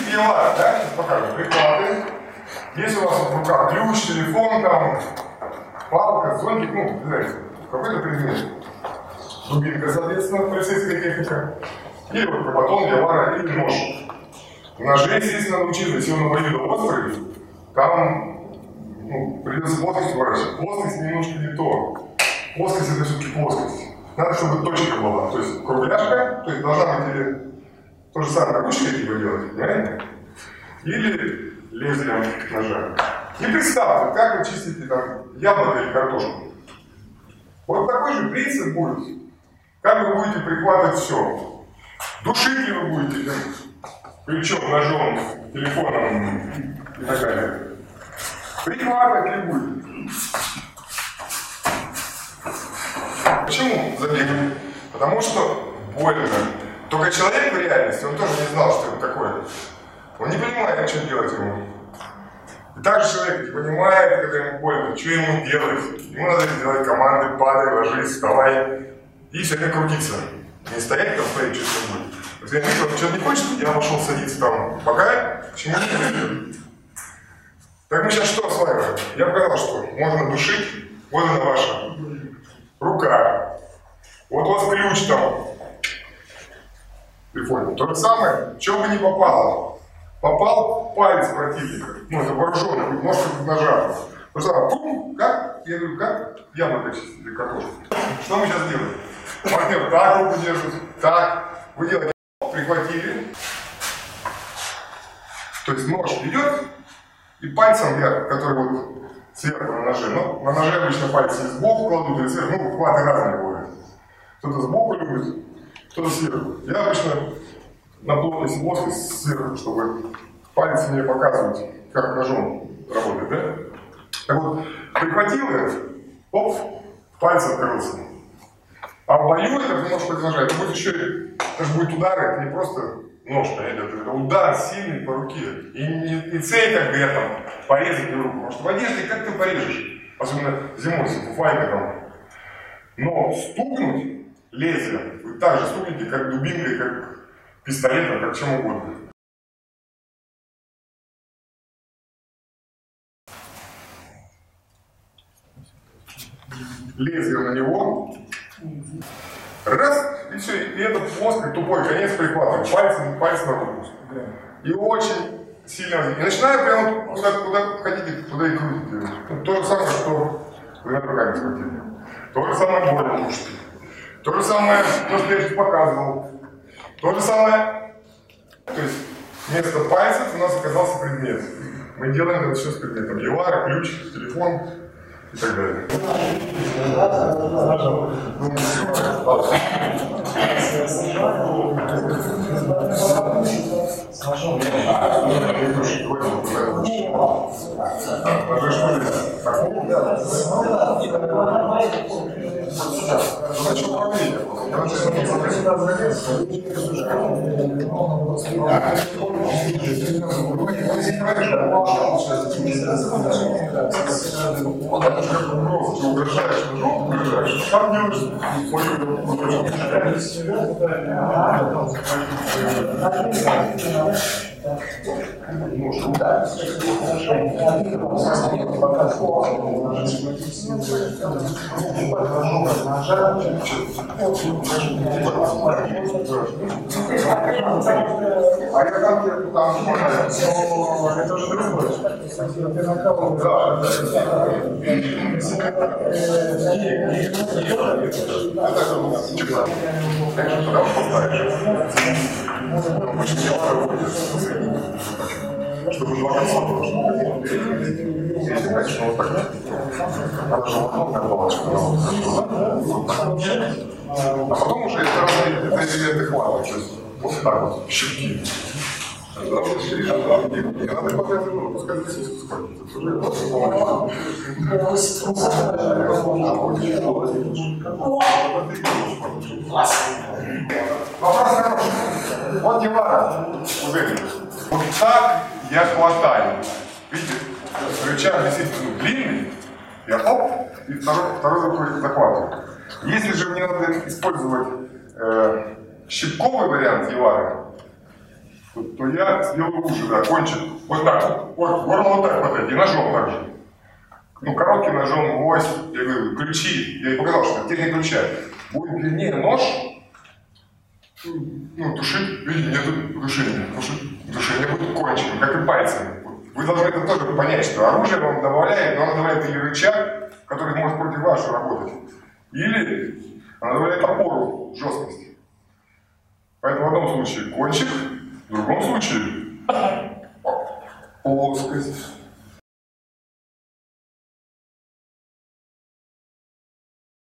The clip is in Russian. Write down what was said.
принципе Евара, да? Сейчас покажем. Прихваты. Если у вас в руках ключ, телефон, там, палка, зонтик, ну, знаете, какой-то предмет. Дубинка, соответственно, полицейская техника. Или вот батон, Евара, или нож. Ножи, естественно, научиться, если он обоюдо острый, там придется плоскость ворачивать. Плоскость немножко не то. Плоскость это все-таки плоскость. Надо, чтобы точка была. То есть кругляшка, то есть должна быть или то же самое ручкой типа делать, понимаете? Или лезвием ножа. И представьте, как вы чистите там яблоко или картошку. Вот такой же принцип будет. Как вы будете прихватывать все. Душить ли вы будете ключом, ножом, телефоном и так далее. Прихватывать ли будете. Почему забегали? Потому что больно. Только человек в реальности, он тоже не знал, что это такое. Он не понимает, что делать ему. И также человек не понимает, когда ему больно, что ему делать. Ему надо сделать команды: падай, ложись, вставай. И все время крутиться. Не стоять там, смотреть, что с тобой. Вот я говорю, что не хочешь, я пошел садиться там. Пока, почему не. Так мы сейчас что осваиваем? Я показал, что можно душить. Вот она ваша рука. Вот у вас ключ там. Прикольно. То же самое, в чем бы ни попало. Попал палец противника. Ну, это вооруженный, нож как ножа. То же самое, пум, как? Я говорю, как? Яблоко чистить или картошку. Что мы сейчас делаем? Партнер так руку держит, так. Вы делаете, прихватили. То есть нож идет, и пальцем вверх, который вот сверху на ноже. Ну, на ноже обычно пальцы сбоку кладут или сверху. Ну, хваты разные бывают. Кто-то сбоку любит, кто-то сверху. Я обычно на плотность плоскость сверху, чтобы пальцы мне показывать, как ножом работает, да? Так вот, прихватил я, оп, палец открылся. А в бою это немножко ножа, это будет еще, это же будет удар, это не просто нож, это удар сильный по руке. И не цель, как говорят, там, порезать руку. Потому что в одежде как ты порежешь? Особенно зимой, если фуфайка там. Но стукнуть лезвием, вы так же стукнете, как дубинкой, как пистолетом, как чем угодно. Лезвие на него. Раз, и все, и этот плоский, тупой конец прихватывает палец на руку. И очень сильно. И начинаю прямо куда хотите, туда и крутите. То же самое, что вы на руками схватили. То же самое больно мушки. То же самое, что я сейчас показывал. То же самое. То есть вместо пальцев у нас оказался предмет. Мы делаем это все с предметом. Евара, ключ, телефон и так далее. Ты угрожаешь ножом, угрожаешь, как делаешь а я конкретно там это же другое. Чтобы два конца было. Если, конечно, вот так. Надо же лоховная палочка. А потом уже это разные элементы хвата. То есть вот так вот, щипки. Не надо показывать, ну, пускай здесь сходит. Вопрос хороший. Вот Евара. Вот так я хватаю. Видите, рычаг действительно длинный. Я оп, и второй рукой захватываю. Если же мне надо использовать щипковый вариант Евары, то я сделаю уже, да, кончик. Вот так вот. Горло вот так вот, и ножом также. Ну, коротким ножом, гвоздь, я говорю, ключи. Я ей показал, что техника ключа. Будет длиннее нож, ну, тушить, видите, нету душения. Душение будет кончиком, как и пальцами. Вы должны это тоже понять, что оружие вам добавляет, но оно добавляет или рычаг, который может против вашего работать, или оно добавляет опору, жесткость. Поэтому в одном случае кончик, в другом случае плоскость.